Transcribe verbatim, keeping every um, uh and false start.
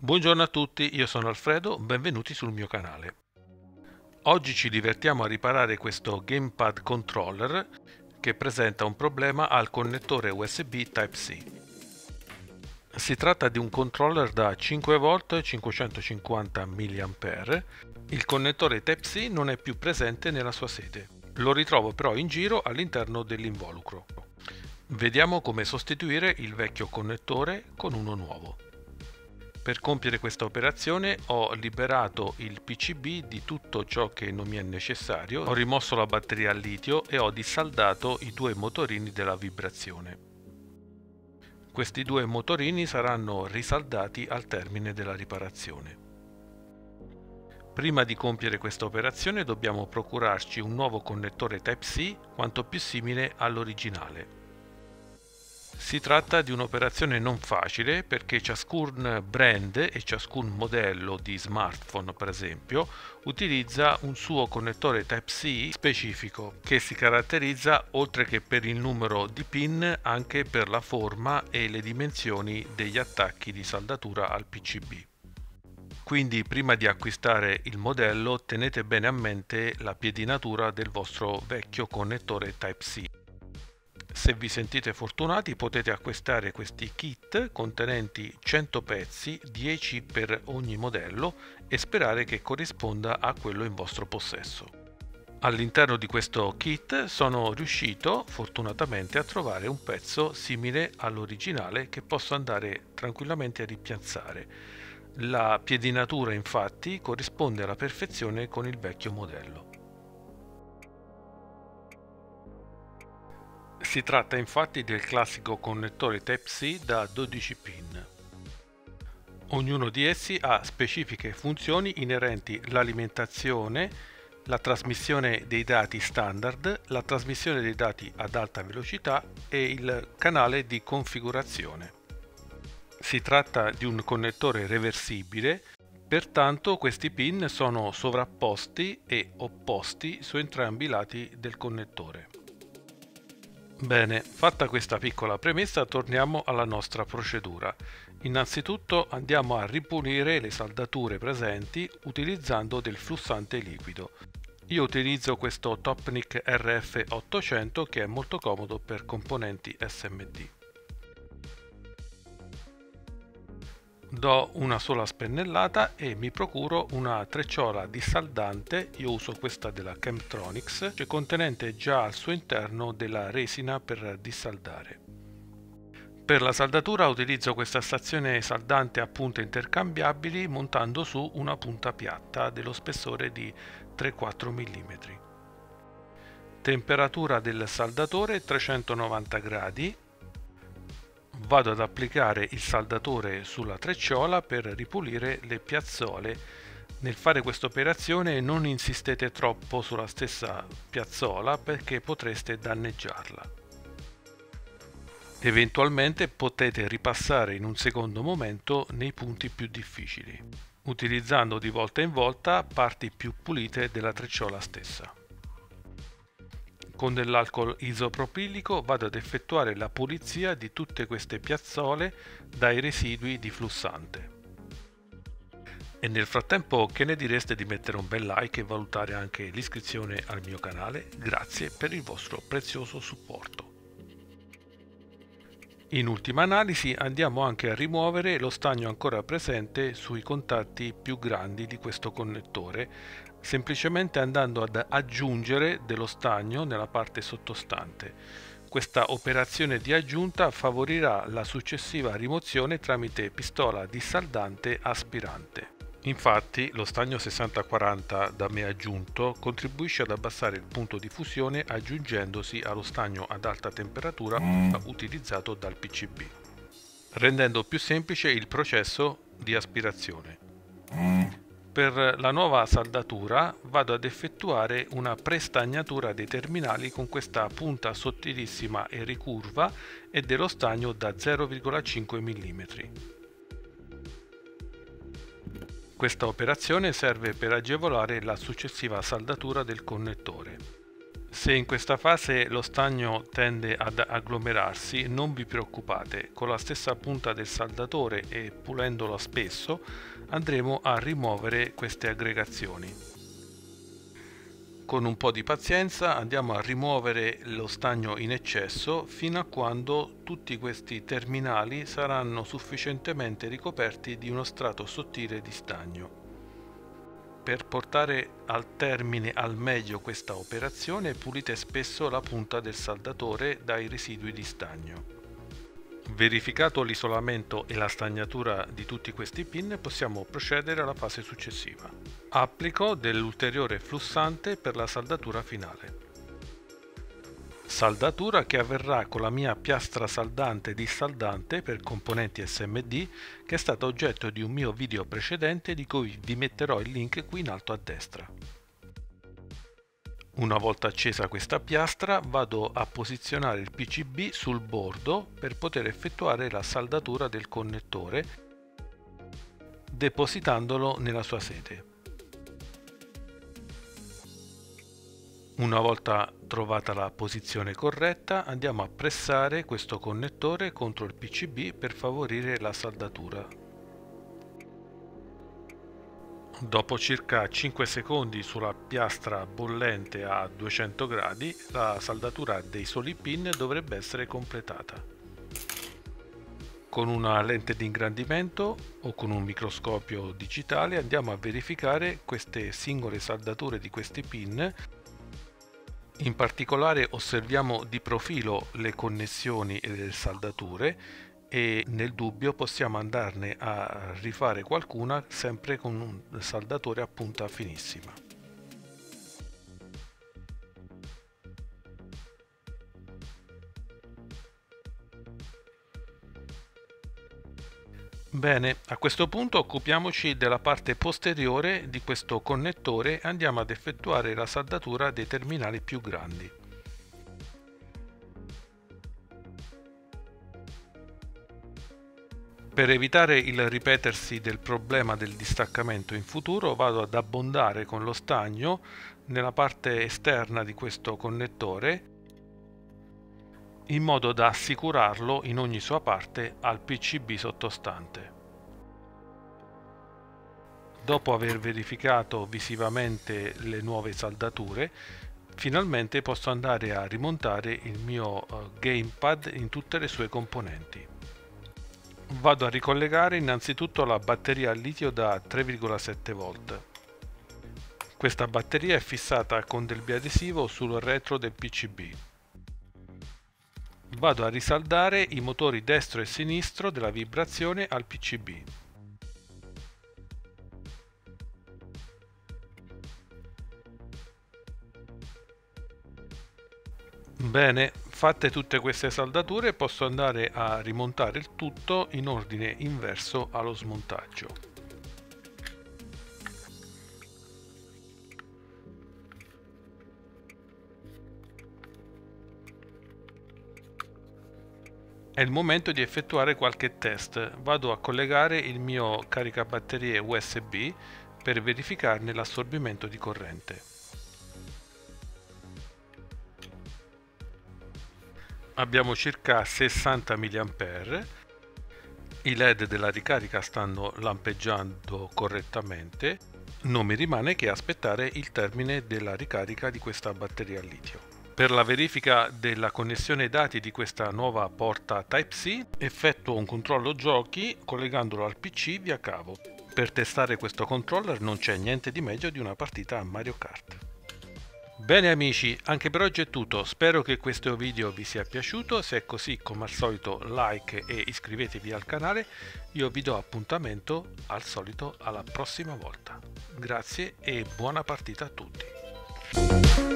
Buongiorno a tutti, io sono Alfredo, benvenuti sul mio canale. Oggi ci divertiamo a riparare questo gamepad controller che presenta un problema al connettore U S B Type-C. Si tratta di un controller da cinque volt cinquecentocinquanta milliampere. Il connettore Type-C non è più presente nella sua sede. Lo ritrovo però in giro all'interno dell'involucro. Vediamo come sostituire il vecchio connettore con uno nuovo. Per compiere questa operazione ho liberato il P C B di tutto ciò che non mi è necessario, ho rimosso la batteria al litio e ho dissaldato i due motorini della vibrazione. Questi due motorini saranno risaldati al termine della riparazione. Prima di compiere questa operazione dobbiamo procurarci un nuovo connettore Type-C quanto più simile all'originale. Si tratta di un'operazione non facile perché ciascun brand e ciascun modello di smartphone, per esempio, utilizza un suo connettore Type-C specifico che si caratterizza, oltre che per il numero di pin, anche per la forma e le dimensioni degli attacchi di saldatura al P C B. Quindi prima di acquistare il modello tenete bene a mente la piedinatura del vostro vecchio connettore Type-C. Se vi sentite fortunati potete acquistare questi kit contenenti cento pezzi, dieci per ogni modello, e sperare che corrisponda a quello in vostro possesso. All'interno di questo kit sono riuscito fortunatamente a trovare un pezzo simile all'originale che posso andare tranquillamente a rimpiazzare. La piedinatura infatti corrisponde alla perfezione con il vecchio modello. Si tratta infatti del classico connettore Type-C da dodici pin. Ognuno di essi ha specifiche funzioni inerenti all'alimentazione, la trasmissione dei dati standard, la trasmissione dei dati ad alta velocità e il canale di configurazione. Si tratta di un connettore reversibile, pertanto questi pin sono sovrapposti e opposti su entrambi i lati del connettore. Bene, fatta questa piccola premessa, torniamo alla nostra procedura. Innanzitutto andiamo a ripulire le saldature presenti utilizzando del flussante liquido. Io utilizzo questo Topnic R F ottocento che è molto comodo per componenti S M D. Do una sola spennellata e mi procuro una trecciola dissaldante. Io uso questa della Chemtronics, che contenente già al suo interno della resina per dissaldare. Per la saldatura utilizzo questa stazione saldante a punte intercambiabili montando su una punta piatta dello spessore di tre quattro millimetri. Temperatura del saldatore trecentonovanta gradi. Vado ad applicare il saldatore sulla trecciola per ripulire le piazzole. Nel fare questa operazione non insistete troppo sulla stessa piazzola perché potreste danneggiarla. Eventualmente potete ripassare in un secondo momento nei punti più difficili, utilizzando di volta in volta parti più pulite della trecciola stessa. Con dell'alcol isopropilico vado ad effettuare la pulizia di tutte queste piazzole dai residui di flussante. E nel frattempo che ne direste di mettere un bel like e valutare anche l'iscrizione al mio canale? Grazie per il vostro prezioso supporto. In ultima analisi andiamo anche a rimuovere lo stagno ancora presente sui contatti più grandi di questo connettore, semplicemente andando ad aggiungere dello stagno nella parte sottostante. Questa operazione di aggiunta favorirà la successiva rimozione tramite pistola dissaldante aspirante. Infatti lo stagno sessanta quaranta da me aggiunto contribuisce ad abbassare il punto di fusione aggiungendosi allo stagno ad alta temperatura utilizzato dal P C B, rendendo più semplice il processo di aspirazione. Per la nuova saldatura vado ad effettuare una prestagnatura dei terminali con questa punta sottilissima e ricurva e dello stagno da zero virgola cinque millimetri. Questa operazione serve per agevolare la successiva saldatura del connettore. Se in questa fase lo stagno tende ad agglomerarsi, non vi preoccupate, con la stessa punta del saldatore e pulendolo spesso andremo a rimuovere queste aggregazioni. Con un po' di pazienza andiamo a rimuovere lo stagno in eccesso fino a quando tutti questi terminali saranno sufficientemente ricoperti di uno strato sottile di stagno. Per portare al termine al meglio questa operazione pulite spesso la punta del saldatore dai residui di stagno. Verificato l'isolamento e la stagnatura di tutti questi pin, possiamo procedere alla fase successiva. Applico dell'ulteriore flussante per la saldatura finale. Saldatura che avverrà con la mia piastra saldante dissaldante per componenti S M D, che è stata oggetto di un mio video precedente di cui vi metterò il link qui in alto a destra. Una volta accesa questa piastra vado a posizionare il P C B sul bordo per poter effettuare la saldatura del connettore depositandolo nella sua sede. Una volta trovata la posizione corretta andiamo a pressare questo connettore contro il P C B per favorire la saldatura. Dopo circa cinque secondi sulla piastra bollente a duecento gradi la saldatura dei soli pin dovrebbe essere completata. Con una lente di ingrandimento o con un microscopio digitale andiamo a verificare queste singole saldature di questi pin. In particolare osserviamo di profilo le connessioni e le saldature e nel dubbio possiamo andarne a rifare qualcuna sempre con un saldatore a punta finissima. Bene, a questo punto occupiamoci della parte posteriore di questo connettore e andiamo ad effettuare la saldatura dei terminali più grandi. Per evitare il ripetersi del problema del distaccamento in futuro vado ad abbondare con lo stagno nella parte esterna di questo connettore in modo da assicurarlo in ogni sua parte al P C B sottostante. Dopo aver verificato visivamente le nuove saldature, finalmente posso andare a rimontare il mio uh, gamepad in tutte le sue componenti. Vado a ricollegare innanzitutto la batteria al litio da tre virgola sette volt. Questa batteria è fissata con del biadesivo sul retro del P C B. Vado a risaldare i motori destro e sinistro della vibrazione al P C B. Bene, fatte tutte queste saldature posso andare a rimontare il tutto in ordine inverso allo smontaggio. È il momento di effettuare qualche test. Vado a collegare il mio caricabatterie U S B per verificarne l'assorbimento di corrente. Abbiamo circa sessanta milliampere, i led della ricarica stanno lampeggiando correttamente, non mi rimane che aspettare il termine della ricarica di questa batteria al litio. Per la verifica della connessione dati di questa nuova porta Type-C effettuo un controllo giochi collegandolo al P C via cavo. Per testare questo controller non c'è niente di meglio di una partita a Mario Kart. Bene amici, anche per oggi è tutto, spero che questo video vi sia piaciuto, se è così come al solito like e iscrivetevi al canale, io vi do appuntamento al solito alla prossima volta. Grazie e buona partita a tutti.